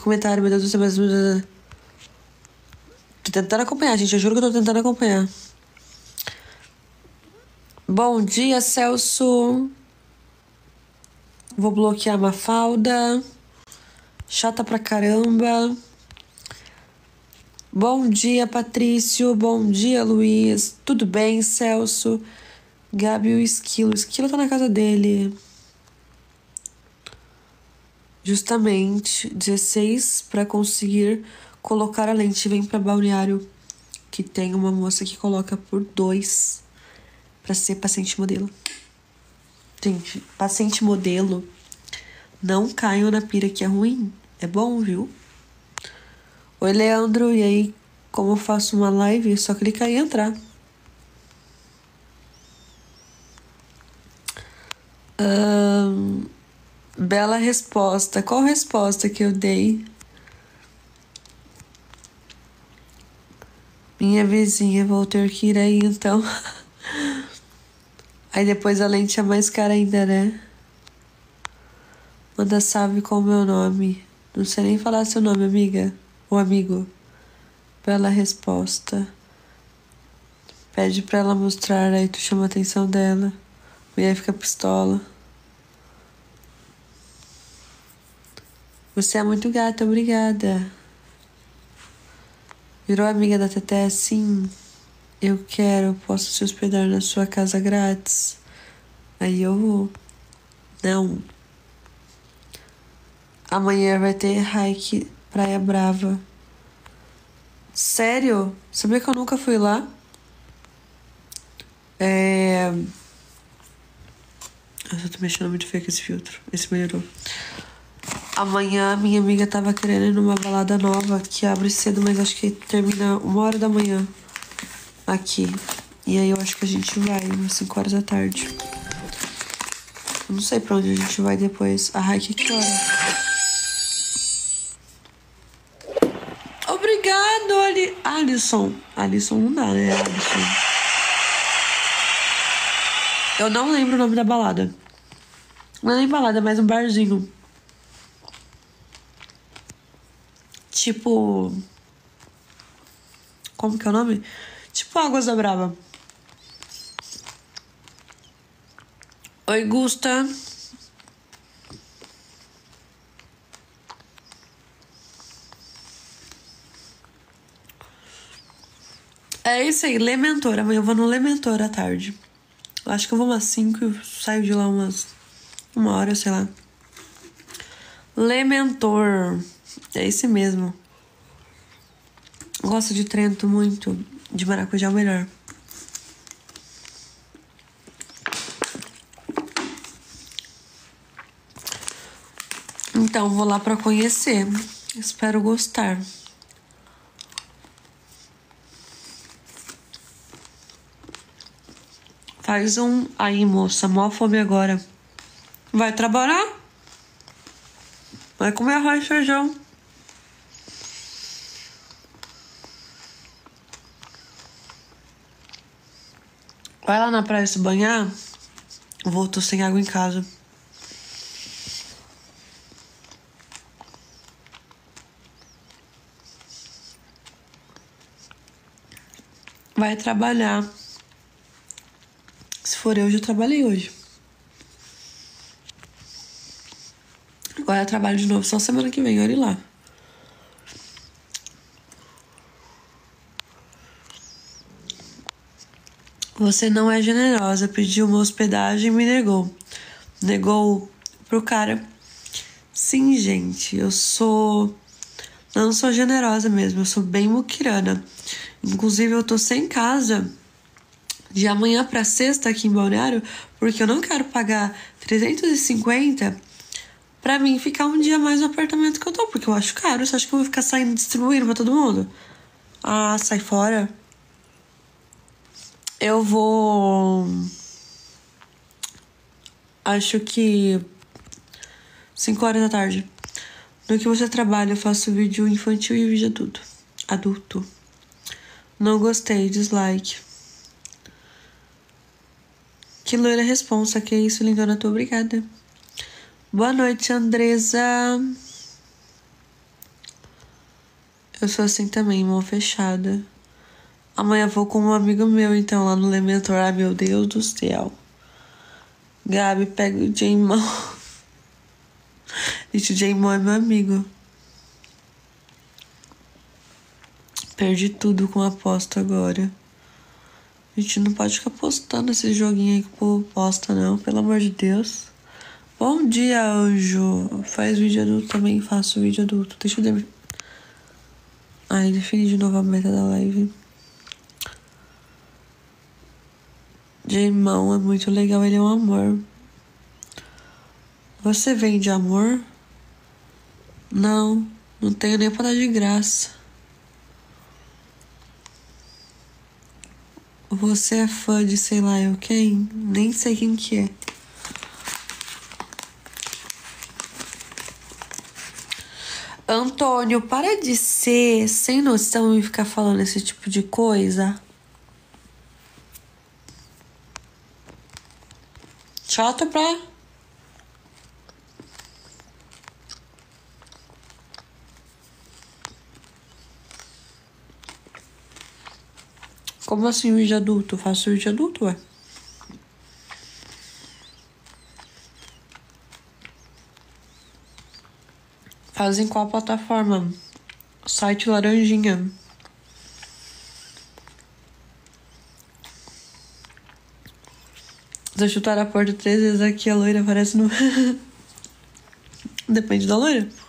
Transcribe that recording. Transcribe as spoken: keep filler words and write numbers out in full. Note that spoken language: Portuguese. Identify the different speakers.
Speaker 1: comentários, meu Deus do céu. Mas... Tô tentando acompanhar, gente. Eu juro que eu tô tentando acompanhar. Bom dia, Celso. Vou bloquear a Mafalda. Chata pra caramba. Bom dia, Patrício. Bom dia, Luiz. Tudo bem, Celso? Gabi e o Esquilo. O Esquilo tá na casa dele. Justamente, dezesseis para conseguir colocar a lente. Vem pra Balneário, que tem uma moça que coloca por dois pra ser paciente modelo. Gente, paciente modelo, não caiam na pira que é ruim. É bom, viu? Oi, Leandro. E aí, como eu faço uma live? Só clicar em entrar. Ahn... Bela resposta. Qual resposta que eu dei? Minha vizinha, vou ter que ir aí então. Aí depois a lente é mais cara ainda, né? Manda salve com o meu nome. Não sei nem falar seu nome, amiga. Ou amigo. Bela resposta. Pede pra ela mostrar, aí tu chama a atenção dela. Mulher fica pistola. Você é muito gata, obrigada. Virou amiga da Teté? Sim. Eu quero, posso te hospedar na sua casa grátis. Aí eu vou. Não. Amanhã vai ter hike Praia Brava. Sério? Sabia que eu nunca fui lá? É... Eu tô mexendo muito feio com esse filtro. Esse melhorou. Amanhã minha amiga tava querendo ir numa balada nova que abre cedo, mas acho que termina uma hora da manhã aqui. E aí eu acho que a gente vai umas cinco horas da tarde. Eu não sei pra onde a gente vai depois. A hike que hora? Obrigado, Ali... Alisson. Alisson não dá, né? Alisson. Eu não lembro o nome da balada. Não é nem balada, é mais um barzinho. Tipo... Como que é o nome? Tipo Águas da Brava. Oi, Gusta. É isso aí, Lementor. Amanhã eu vou no Lementor à tarde. Acho que eu vou umas cinco e saio de lá umas... Uma hora, sei lá. Lementor. É esse mesmo. Gosto de Trento muito. De maracujá é o melhor. Então, vou lá pra conhecer. Espero gostar. Faz um... Aí, moça, mó fome agora. Vai trabalhar? Vai comer arroz e feijão. Vai lá na praia se banhar. Voltou sem água em casa. Vai trabalhar. Se for eu, já trabalhei hoje. Agora eu trabalho de novo só semana que vem, olha lá. Você não é generosa. Pediu uma hospedagem e me negou. Negou pro cara. Sim, gente, eu sou... Não sou generosa mesmo, eu sou bem muquirana. Inclusive, eu tô sem casa de amanhã pra sexta aqui em Balneário, porque eu não quero pagar trezentos e cinquenta pra mim ficar um dia mais no apartamento que eu tô, porque eu acho caro. Você acha que eu vou ficar saindo distribuindo pra todo mundo? Ah, sai fora. Eu vou... Acho que... cinco horas da tarde. No que você trabalha, eu faço vídeo infantil e vídeo adulto. Adulto. Não gostei, dislike. Que loira responsa, que isso, lindona, tô obrigada. Boa noite, Andresa. Eu sou assim também, mão fechada. Amanhã vou com um amigo meu, então, lá no Elementor. Ai, meu Deus do céu. Gabi, pega o Jaimon. Gente, o Jaimon é meu amigo. Perdi tudo com a aposta agora. A gente não pode ficar postando esse joguinho aí que o povo posta, não. Pelo amor de Deus. Bom dia, anjo. Faz vídeo adulto também. Faço vídeo adulto. Deixa eu... De... Ai, defini de novo a meta da live. Jaimon é muito legal. Ele é um amor. Você vende amor? Não. Não tenho nem pra dar de graça. Você é fã de sei lá eu quem? Nem sei quem que é. Antônio, para de ser sem noção e ficar falando esse tipo de coisa. Chato pra... Como assim vídeo adulto? Eu faço vídeo adulto, ué. Faz em qual plataforma? Site Laranjinha. Se eu chutar a porta três vezes aqui, a loira aparece no... Depende da loira.